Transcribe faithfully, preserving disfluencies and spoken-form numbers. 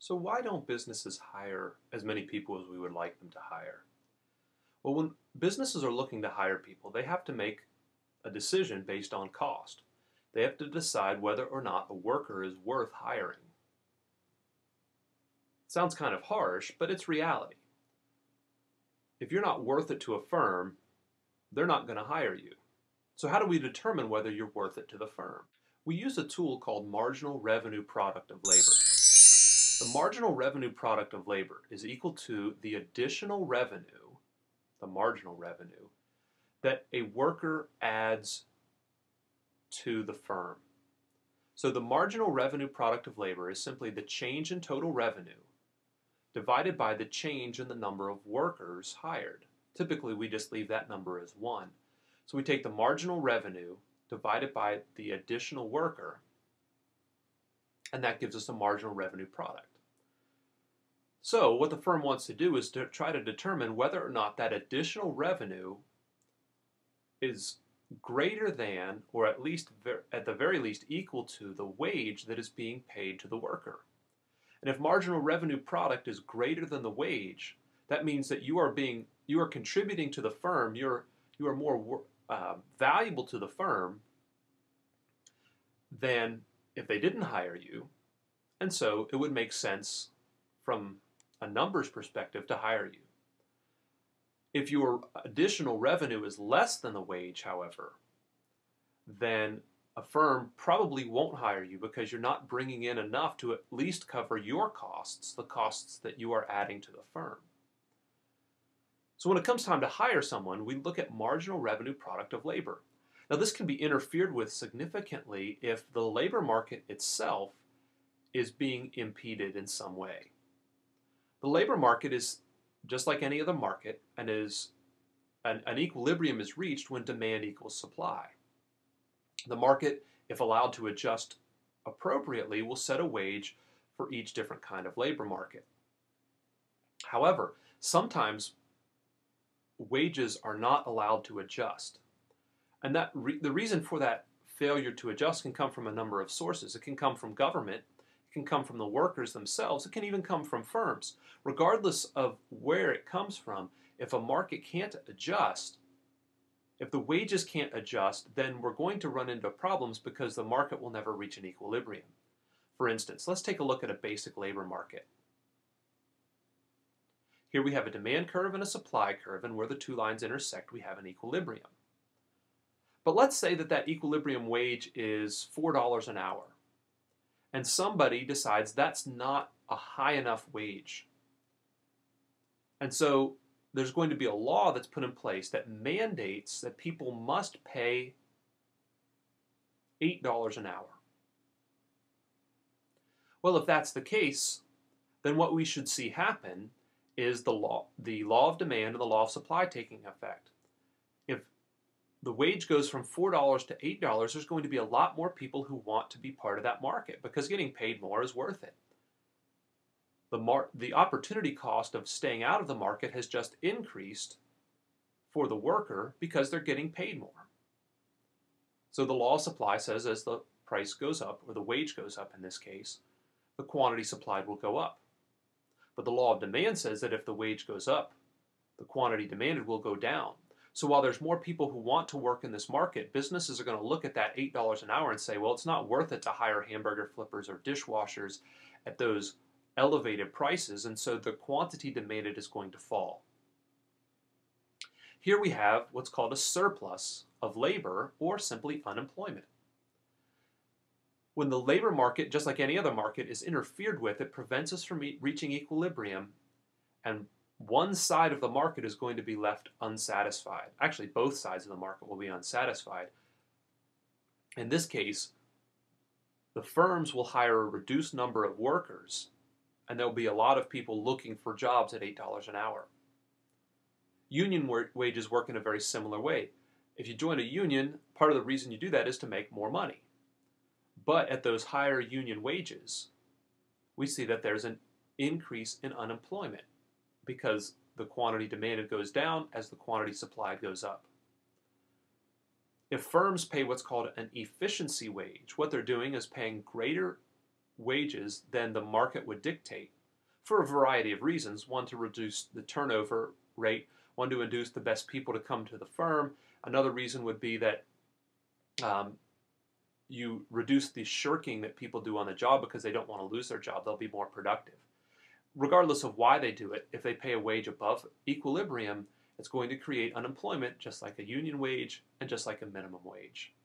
So why don't businesses hire as many people as we would like them to hire? Well, when businesses are looking to hire people, they have to make a decision based on cost. They have to decide whether or not a worker is worth hiring. It sounds kind of harsh, but it's reality. If you're not worth it to a firm, they're not going to hire you. So how do we determine whether you're worth it to the firm? We use a tool called Marginal Revenue Product of Labor. The marginal revenue product of labor is equal to the additional revenue, the marginal revenue, that a worker adds to the firm. So the marginal revenue product of labor is simply the change in total revenue divided by the change in the number of workers hired. Typically, we just leave that number as one. So we take the marginal revenue divided by the additional worker, and that gives us a marginal revenue product. So what the firm wants to do is to try to determine whether or not that additional revenue is greater than, or at least at the very least equal to, the wage that is being paid to the worker. And if marginal revenue product is greater than the wage, that means that you are being you are contributing to the firm. You're you are more uh, valuable to the firm than if they didn't hire you, and so it would make sense from a numbers perspective to hire you. If your additional revenue is less than the wage, however, then a firm probably won't hire you because you're not bringing in enough to at least cover your costs, the costs that you are adding to the firm. So when it comes time to hire someone, we look at marginal revenue product of labor. Now this can be interfered with significantly if the labor market itself is being impeded in some way. The labor market is just like any other market, and is an, an equilibrium is reached when demand equals supply. The market, if allowed to adjust appropriately, will set a wage for each different kind of labor market. However, sometimes wages are not allowed to adjust. And that re the reason for that failure to adjust can come from a number of sources. It can come from government, it can come from the workers themselves, it can even come from firms. Regardless of where it comes from, if a market can't adjust, if the wages can't adjust, then we're going to run into problems because the market will never reach an equilibrium. For instance, let's take a look at a basic labor market. Here we have a demand curve and a supply curve, and where the two lines intersect, we have an equilibrium. But let's say that that equilibrium wage is four dollars an hour, and somebody decides that's not a high enough wage. And so there's going to be a law that's put in place that mandates that people must pay eight dollars an hour. Well, if that's the case, then what we should see happen is the law, the law of demand and the law of supply taking effect. If the wage goes from four dollars to eight dollars, there's going to be a lot more people who want to be part of that market because getting paid more is worth it. The, mar the opportunity cost of staying out of the market has just increased for the worker because they're getting paid more. So the law of supply says as the price goes up, or the wage goes up in this case, the quantity supplied will go up. But the law of demand says that if the wage goes up, the quantity demanded will go down. So while there's more people who want to work in this market, businesses are going to look at that eight dollars an hour and say, well, it's not worth it to hire hamburger flippers or dishwashers at those elevated prices, and so the quantity demanded is going to fall. Here we have what's called a surplus of labor, or simply unemployment. When the labor market, just like any other market, is interfered with, it prevents us from e reaching equilibrium, and one side of the market is going to be left unsatisfied. Actually, both sides of the market will be unsatisfied. In this case, the firms will hire a reduced number of workers, and there'll be a lot of people looking for jobs at eight dollars an hour. Union wages work in a very similar way. If you join a union, part of the reason you do that is to make more money. But at those higher union wages, we see that there's an increase in unemployment because the quantity demanded goes down as the quantity supplied goes up. If firms pay what's called an efficiency wage, what they're doing is paying greater wages than the market would dictate. for a variety of reasons. One, to reduce the turnover rate. One, to induce the best people to come to the firm. Another reason would be that um, you reduce the shirking that people do on the job because they don't want to lose their job. They'll be more productive. Regardless of why they do it, if they pay a wage above equilibrium, it's going to create unemployment just like a union wage and just like a minimum wage.